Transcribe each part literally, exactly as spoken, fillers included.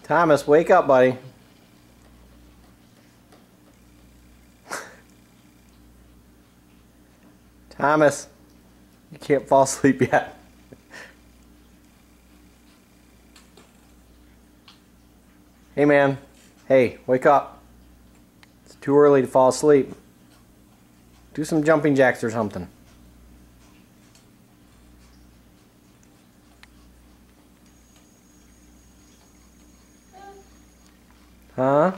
Thomas, wake up, buddy. Thomas, you can't fall asleep yet. Hey, man. Hey, wake up. It's too early to fall asleep. Do some jumping jacks or something. Huh?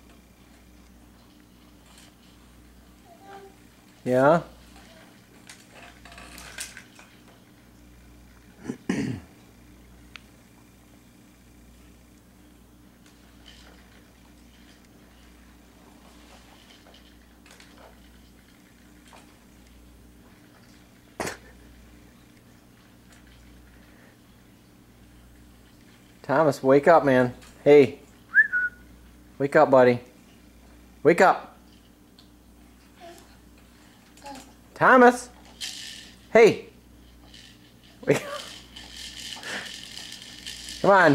Yeah? Thomas, wake up, man. Hey. Wake up, buddy. Wake up. Thomas. Hey. Wake up. Come on.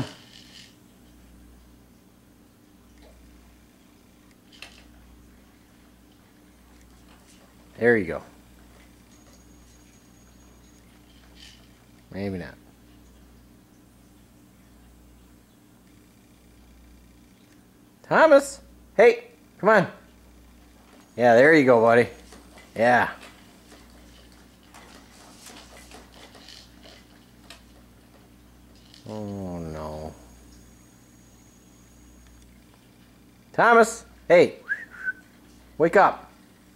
There you go. Maybe not. Thomas! Hey! Come on! Yeah, there you go, buddy. Yeah. Oh, no. Thomas! Hey! Wake up!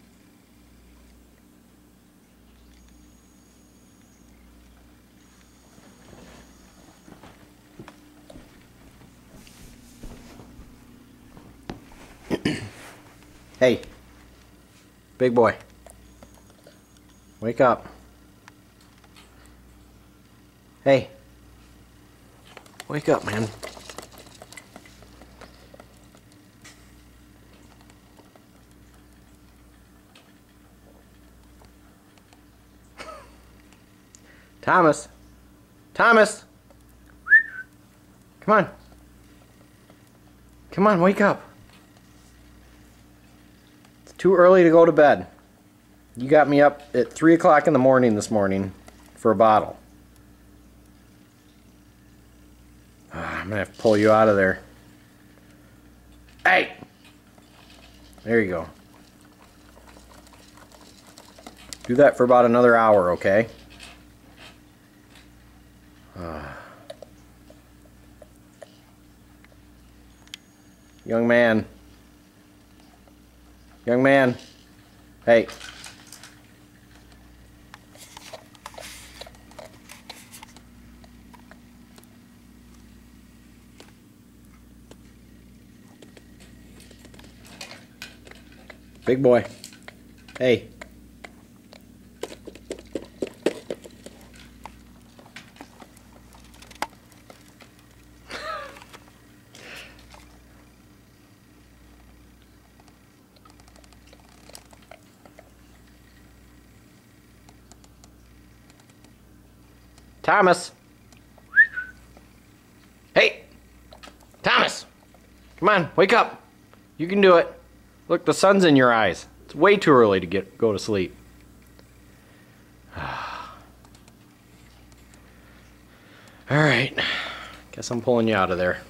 Hey, big boy, wake up. Hey, wake up, man. Thomas, Thomas, come on. Come on, wake up. Too early to go to bed. You got me up at three o'clock in the morning this morning for a bottle. Ah, I'm gonna have to pull you out of there. Hey! There you go. Do that for about another hour, okay? Ah. Young man. Young man, hey. Big boy, hey. Thomas. Hey. Thomas. Come on, wake up. You can do it. Look, the sun's in your eyes. It's way too early to get go to sleep. All right. Guess I'm pulling you out of there.